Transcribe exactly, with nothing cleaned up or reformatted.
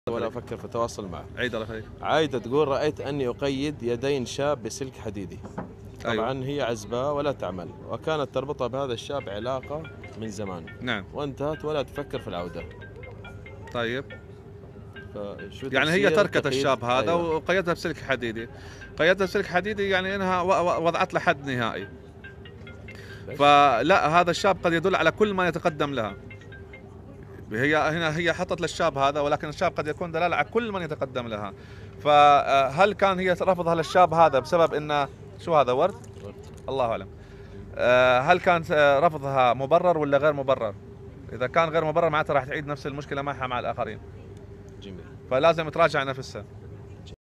ولا أفكر في التواصل معه. عيد الله يخليك. عايدة تقول رأيت أني أقيد يدين شاب بسلك حديدي. طبعا أيوة. هي عزباء ولا تعمل، وكانت تربطها بهذا الشاب علاقة من زمان. نعم. وانتهت ولا تفكر في العودة. طيب. فشو يعني هي تركت الشاب هذا. أيوة. وقيدتها بسلك حديدي. قيدتها بسلك حديدي يعني انها وضعت له حد نهائي. فلا، هذا الشاب قد يدل على كل ما يتقدم لها. هي هنا هي حطت للشاب هذا، ولكن الشاب قد يكون دلالة على كل من يتقدم لها. فهل كان هي رفضها للشاب هذا بسبب انه شو هذا ورد؟ ورد. الله اعلم. هل كان رفضها مبرر ولا غير مبرر؟ اذا كان غير مبرر معناته راح تعيد نفس المشكلة معها مع الاخرين. جميل. فلازم تراجع نفسها.